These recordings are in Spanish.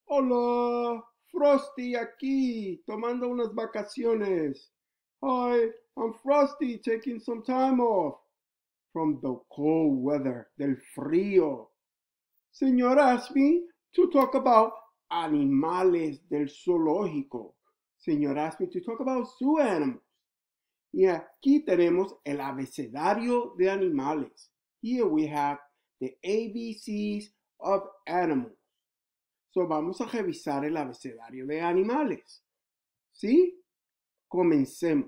Hola, Frosty aquí, tomando unas vacaciones. Hi, I'm Frosty, taking some time off from the cold weather, del frío. Señor asked me to talk about animales del zoológico. Señor asked me to talk about zoo animals. Y aquí tenemos el abecedario de animales. Here we have the ABCs of animals. So, vamos a revisar el abecedario de animales. ¿Sí? Comencemos.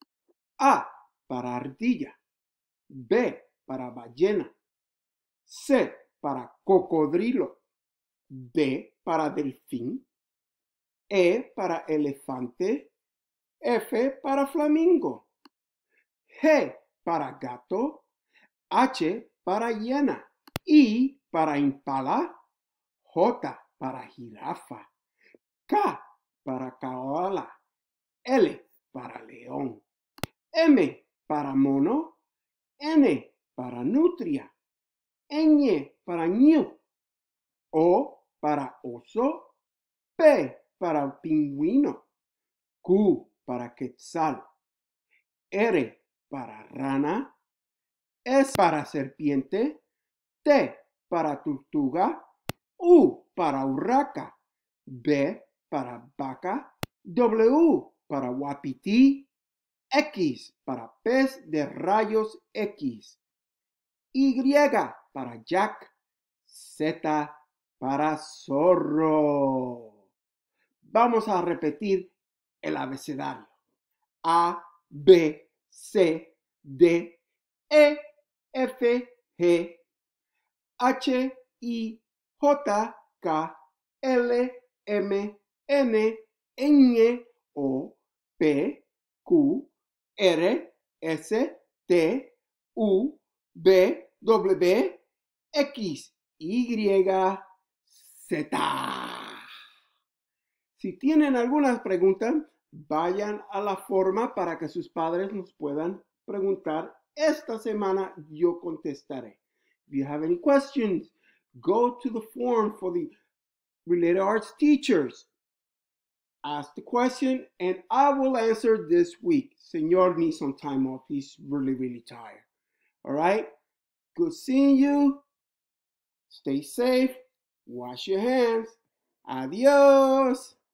A para ardilla. B para ballena. C para cocodrilo. D para delfín. E para elefante. F para flamingo. G para gato. H para hiena. I para impala. J para jirafa. K para koala. L para león. M para mono. N para nutria. Ñ para ñu. O para oso. P para pingüino. Q para quetzal. R para rana. S para serpiente. T para tortuga. U para urraca. B para vaca. W para wapiti. X para pez de rayos X. Y para Jack. Z para zorro. Vamos a repetir el abecedario. A, B, C, D, E, F, G, H, I, J, K, L, M, N, Ñ, O, P, Q, R, S, T, U, V, W, X, Y, Z. Si tienen algunas preguntas, vayan a la forma para que sus padres nos puedan preguntar. Esta semana yo contestaré. If you have any questions, go to the forum for the Related Arts teachers. Ask the question and I will answer this week. Señor needs some time off. He's really tired. All right? Good seeing you. Stay safe. Wash your hands. Adios.